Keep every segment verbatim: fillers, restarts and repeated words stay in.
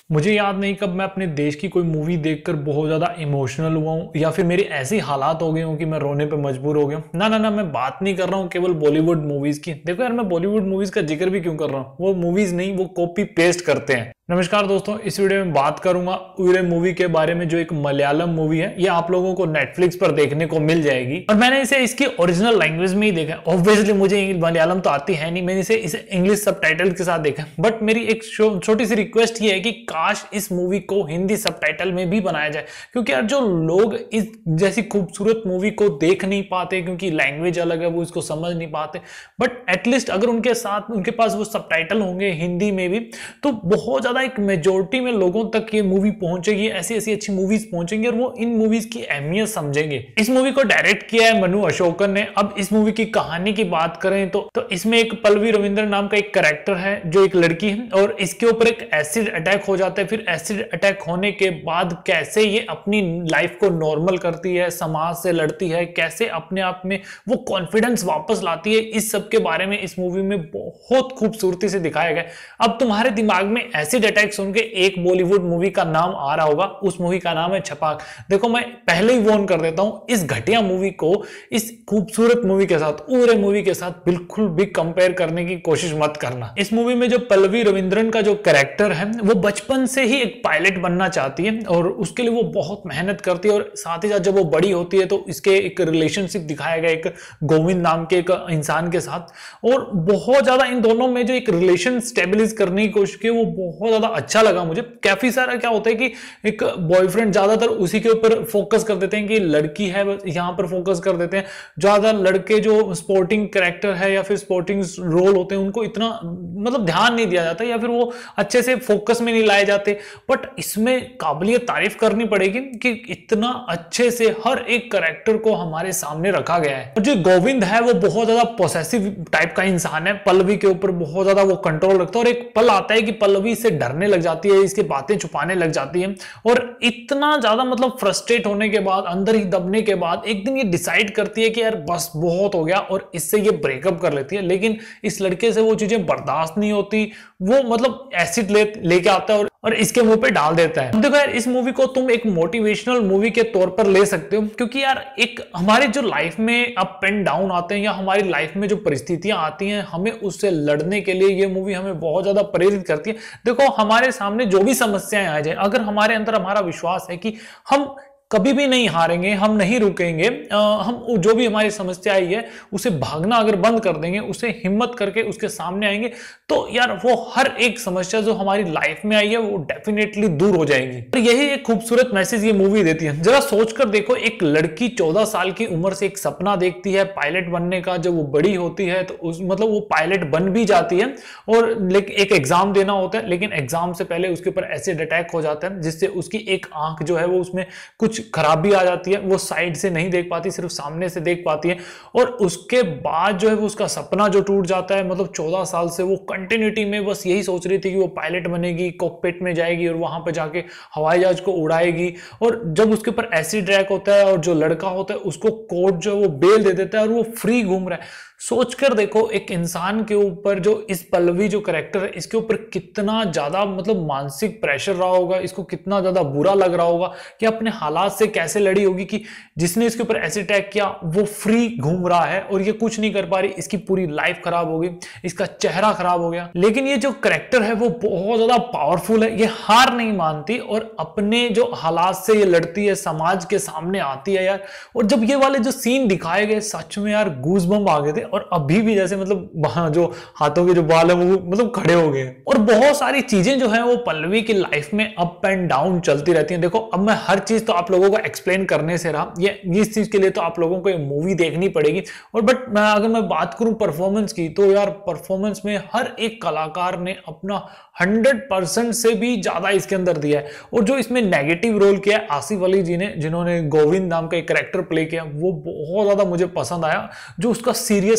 मुझे याद नहीं कब मैं अपने देश की कोई मूवी देखकर बहुत ज़्यादा इमोशनल हुआ हूँ या फिर मेरी ऐसी हालात हो गई हूँ कि मैं रोने पे मजबूर हो गया हूँ। ना ना ना मैं बात नहीं कर रहा हूँ केवल बॉलीवुड मूवीज़ की। देखो यार, मैं बॉलीवुड मूवीज़ का जिक्र भी क्यों कर रहा हूँ, वो मूवीज़ नहीं, वो कॉपी पेस्ट करते हैं। नमस्कार दोस्तों, इस वीडियो में बात करूंगा उइरे मूवी के बारे में, जो एक मलयालम मूवी है। ये आप लोगों को नेटफ्लिक्स पर देखने को मिल जाएगी और मैंने इसे इसकी ओरिजिनल लैंग्वेज में ही देखा। ऑब्वियसली मुझे मलयालम तो आती है नहीं, मैंने इसे इसे इंग्लिश सबटाइटल के साथ देखा। बट मेरी एक छोटी सी रिक्वेस्ट ये है कि काश इस मूवी को हिंदी सबटाइटल में भी बनाया जाए, क्योंकि यार जो लोग इस जैसी खूबसूरत मूवी को देख नहीं पाते क्योंकि लैंग्वेज अलग है, वो इसको समझ नहीं पाते, बट एटलीस्ट अगर उनके साथ उनके पास वो सबटाइटल होंगे हिंदी में भी, तो बहुत ज्यादा एक मेजोरिटी में लोगों तक ये मूवी पहुंचेगी। ऐसी ऐसी अच्छी मूवीज पहुंचेंगी और वो इन मूवीज की अहमियत समझेंगे। इस मूवी को डायरेक्ट किया है मनु अशोकन ने। अब इस मूवी की कहानी की बात करें तो तो इसमें एक पल्लवी रविंद्र नाम का एक कैरेक्टर है जो एक लड़की है और इसके ऊपर एक एसिड अटैक हो जाता है। फिर एसिड अटैक होने के बाद कैसे ये अपनी लाइफ को नॉर्मल करती है, समाज से लड़ती है, कैसे अपने आप में वो कॉन्फिडेंस वापस लाती है, इस सब के बारे में इस मूवी में बहुत खूबसूरती से दिखाया गया। अब तुम्हारे दिमाग में एसिड अटैक सुन के एक बॉलीवुड मूवी का नाम आ रहा होगा, उस मूवी का नाम है छपाक। देखो मैं पहले ही वॉर्न कर देता हूं, इस घटिया मूवी को इस खूबसूरत मूवी के साथ, उइरे मूवी के साथ बिल्कुल भी कंपेयर करने की कोशिश मत करना। इस मूवी में जो पल्लवी रविंद्रन का जो कैरेक्टर है वो बचपन से ही एक पायलट बनना चाहती है और उसके लिए वो बहुत मेहनत करती है। और साथ ही साथ जब वो बड़ी होती है तो इसके एक रिलेशनशिप दिखाया गया एक गोविंद नाम के एक इंसान के साथ, और बहुत ज्यादा इन दोनों में जो एक रिलेशन स्टेबलाइज करने की कोशिश की वो बहुत ज्यादा अच्छा लगा मुझे। काफी सारा क्या होता है कि एक बॉयफ्रेंड ज्यादातर उसी के ऊपर फोकस कर देते हैं कि लड़की है, यहां पर फोकस कर देते हैं। ज्यादा लड़के जो स्पोर्टिंग कैरेक्टर है या फिर स्पोर्टिंग रोल होते हैं उनको इतना मतलब ध्यान नहीं दिया जाता या फिर वो अच्छे से फोकस में नहीं लाए जाते। बट इसमें काबिलियत तारीफ करनी पड़ेगी कि इतना अच्छे से हर एक कैरेक्टर को हमारे सामने रखा गया है। और जो गोविंद है वो बहुत ज्यादा पोसेसिव टाइप का इंसान है, पल्लवी के ऊपर बहुत ज्यादा वो कंट्रोल रखता है। और एक पल आता है कि पल्लवी से डरने लग जाती है, इसके बातें छुपाने लग जाती है और इतना ज्यादा मतलब फ्रस्ट्रेट होने के बाद, अंदर ही दबने के बाद एक दिन ये डिसाइड करती है कि यार बस बहुत हो गया और इससे ये ब्रेकअप कर लेती है। लेकिन इस लड़के से वो चीजें बर्दाश्त नहीं होती, वो मतलब एसिड ले लेके आता है और, और इसके मुंह पे डाल देता है। देखो यार, इस मूवी को तुम एक मोटिवेशनल मूवी के तौर पर ले सकते हो, क्योंकि यार एक हमारे जो लाइफ में अप एंड डाउन आते हैं या हमारी लाइफ में जो परिस्थितियां आती हैं, हमें उससे लड़ने के लिए ये मूवी हमें बहुत ज्यादा प्रेरित करती है। देखो हमारे सामने जो भी समस्याएं आ जाए, अगर हमारे अंदर हमारा विश्वास है कि हम कभी भी नहीं हारेंगे, हम नहीं रुकेंगे, आ, हम जो भी हमारी समस्या आई है उसे भागना अगर बंद कर देंगे, उसे हिम्मत करके उसके सामने आएंगे, तो यार वो हर एक समस्या जो हमारी लाइफ में आई है वो डेफिनेटली दूर हो जाएगी। और यही एक खूबसूरत मैसेज ये मूवी देती है। जरा सोचकर देखो, एक लड़की चौदह साल की उम्र से एक सपना देखती है पायलट बनने का। जब वो बड़ी होती है तो उस मतलब वो पायलट बन भी जाती है और एक एग्जाम देना होता है, लेकिन एग्जाम से पहले उसके ऊपर एसिड अटैक हो जाता है जिससे उसकी एक आंख जो है वो उसमें कुछ खराबी आ जाती है, वो साइड से नहीं देख पाती, सिर्फ सामने से देख पाती है। और उसके बाद जो है वो उसका सपना जो टूट जाता है। मतलब चौदह साल से वो कंटिन्यूटी में बस यही सोच रही थी कि वो पायलट बनेगी, कॉकपिट में जाएगी और वहां पर जाके हवाई जहाज को उड़ाएगी। और जब उसके ऊपर एसिड अटैक होता है और जो लड़का होता है उसको कोर्ट जो है वो बेल दे देता है और वो फ्री घूम रहा है। सोचकर देखो, एक इंसान के ऊपर जो इस पल्लवी जो कैरेक्टर है, इसके ऊपर कितना ज्यादा मतलब मानसिक प्रेशर रहा होगा, इसको कितना ज्यादा बुरा लग रहा होगा कि अपने हालात से कैसे लड़ी होगी कि जिसने इसके ऊपर एसिड अटैक किया वो फ्री घूम रहा है और ये कुछ नहीं कर पा रही, इसकी पूरी लाइफ खराब हो गई, इसका चेहरा खराब हो गया। लेकिन ये जो कैरेक्टर है वो बहुत ज्यादा पावरफुल है, ये हार नहीं मानती और अपने जो हालात से ये लड़ती है, समाज के सामने आती है यार। और जब ये वाले जो सीन दिखाए गए, सच में यार गूज़बम्प आ गए थे और अभी भी जैसे मतलब जो हाथों के जो बाल है वो मतलब खड़े हो गए। और बहुत सारी चीजें जो है वो पल्लवी की लाइफ में अप एंड डाउन चलती रहती हैं। देखो अब मैं हर चीज तो आप लोगों को एक्सप्लेन करने से रहा, ये इस चीज के लिए तो आप लोगों को ये मूवी देखनी पड़ेगी। और बट मैं अगर मैं बात करूं परफॉर्मेंस की, तो यार परफॉर्मेंस में हर एक कलाकार ने अपना हंड्रेड परसेंट से भी ज्यादा इसके अंदर दिया है। और जो इसमें नेगेटिव रोल किया है आसिफ अली जी ने, जिन्होंने गोविंद नाम का एक कैरेक्टर प्ले किया, वो बहुत ज्यादा मुझे पसंद आया। जो उसका सीरियस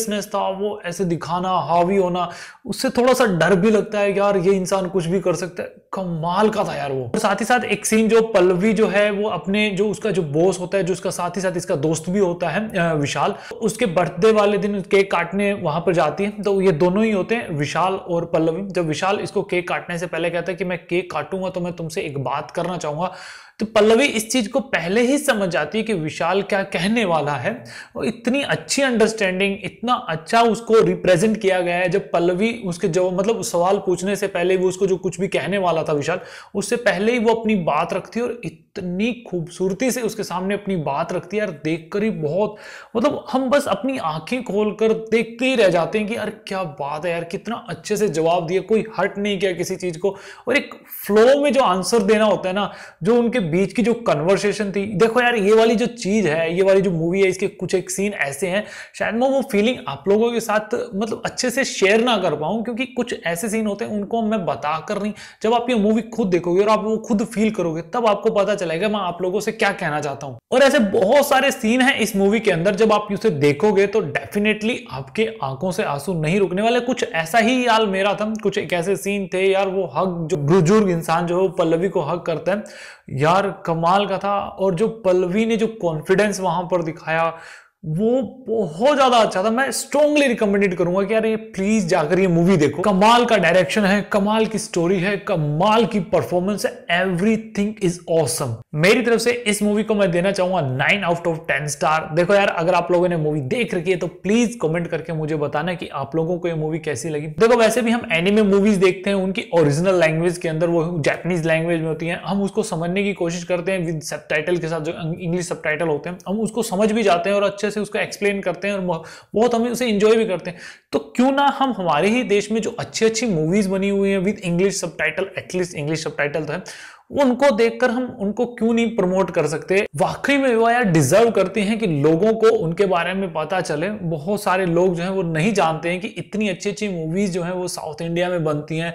सीरियसनेस था, वो ऐसे दिखाना, हावी होना, उससे थोड़ा सा डर भी लगता है यार ये इंसान कुछ भी कर सकता है। कमाल का था यार वो। और साथ ही साथ एक सीन जो पल्लवी जो है वो अपने जो उसका जो बॉस होता है, जो उसका साथ ही साथ इसका दोस्त भी होता है विशाल, उसके बर्थडे वाले दिन केक काटने वहां पर जाती है। तो ये दोनों ही होते हैं, विशाल और पल्लवी। जब विशाल इसको केक काटने से पहले कहता है कि मैं केक काटूंगा तो मैं तुमसे एक बात करना चाहूंगा, तो पल्लवी इस चीज को पहले ही समझ जाती है कि विशाल क्या कहने वाला है। और इतनी अच्छी अंडरस्टैंडिंग, इतना अच्छा उसको रिप्रेजेंट किया गया है। जब पल्लवी उसके जो मतलब सवाल पूछने से पहले वो उसको जो कुछ भी कहने वाला था विशाल, उससे पहले ही वो अपनी बात रखती है और इतनी खूबसूरती से उसके सामने अपनी बात रखती है यार, देखकर ही बहुत मतलब हम बस अपनी आंखें खोलकर देखते ही रह जाते हैं कि यार क्या बात है यार, कितना अच्छे से जवाब दिया, कोई हर्ट नहीं किया किसी चीज को। और एक फ्लो में जो आंसर देना होता है ना, जो उनके बीच की जो कन्वर्सेशन थी, देखो यार ये वाली जो चीज है, ये वाली जो मूवी है, इसके कुछ एक सीन ऐसे हैं शायद मैं वो फीलिंग आप लोगों के साथ मतलब अच्छे से शेयर ना कर पाऊं, क्योंकि कुछ ऐसे सीन होते हैं उनको मैं बताकर नहीं, जब आप ये मूवी खुद देखोगे और आप वो खुद फील करोगे तब आपको पता चलेगा मैं आप लोगों से क्या कहना चाहता हूं। और ऐसे बहुत सारे सीन हैं इस मूवी के अंदर, जब आप उसे देखोगे तो डेफिनेटली आपके आंखों से आंसू नहीं रुकने वाले। कुछ ऐसा ही हाल मेरा था, कुछ एक ऐसे सीन थे यार, वो हक जो बुजुर्ग इंसान जो है वो पल्लवी को हक करता है यार, कमाल का था। और जो पल्लवी ने जो कॉन्फिडेंस वहां पर दिखाया वो बहुत ज्यादा अच्छा था। मैं स्ट्रांगली रिकमेंडेड करूंगा कि यार ये प्लीज जाकर ये मूवी देखो। कमाल का डायरेक्शन है, कमाल की स्टोरी है, कमाल की परफॉर्मेंस है, एवरीथिंग इज ऑसम। मेरी तरफ से इस मूवी को मैं देना चाहूंगा nine out of ten star. देखो यार अगर आप लोगों ने मूवी देख रखी है तो प्लीज कमेंट करके मुझे बताना कि आप लोगों को ये मूवी कैसी लगी। देखो वैसे भी हम एनिमे मूवीज देखते हैं उनकी ओरिजिनल लैंग्वेज के अंदर, वो जापानीज लैंग्वेज में होती है, हम उसको समझने की कोशिश करते हैं विद सबटाइटल के साथ, जो इंग्लिश सबटाइटल होते हैं हम उसको समझ भी जाते हैं और अच्छे से उसको एक्सप्लेन करते हैं और बहुत हमें उसे एंजॉय भी करते हैं। तो क्यों ना हम हमारे ही देश में जो अच्छी अच्छी मूवीज बनी हुई हैं with English subtitle, at least English subtitle तो है, उनको देखकर हम उनको क्यों नहीं प्रमोट कर सकते। वाकई में वो यार डिजर्व करते हैं कि लोगों को उनके बारे में पता चले। बहुत सारे लोग जो हैं वो नहीं जानते हैं कि इतनी अच्छी अच्छी मूवीज जो हैं वो साउथ इंडिया में बनती हैं।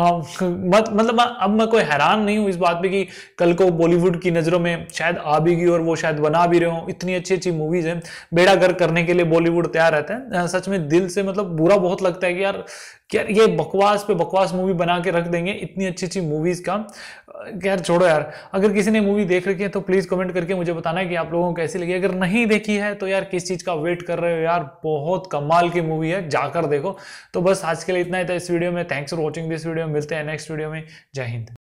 मत, मतलब अब मैं कोई हैरान नहीं हूं इस बात पे कि कल को बॉलीवुड की नजरों में शायद आ भी गई और वो शायद बना भी रहे हो। इतनी अच्छी अच्छी मूवीज हैं, बेड़ा गर्क करने के लिए बॉलीवुड तैयार रहता है। सच में दिल से मतलब बुरा बहुत लगता है कि यार यार ये बकवास पे बकवास मूवी बना के रख देंगे इतनी अच्छी अच्छी मूवीज का। यार छोड़ो यार, अगर किसी ने मूवी देख रखी है तो प्लीज कमेंट करके मुझे बताना है कि आप लोगों को कैसी लगी। अगर नहीं देखी है तो यार किस चीज का वेट कर रहे हो यार, बहुत कमाल की मूवी है, जाकर देखो। तो बस आज के लिए इतना ही था इस वीडियो में। Thanks for watching this video, मिलते हैं नेक्स्ट वीडियो में। जय हिंद।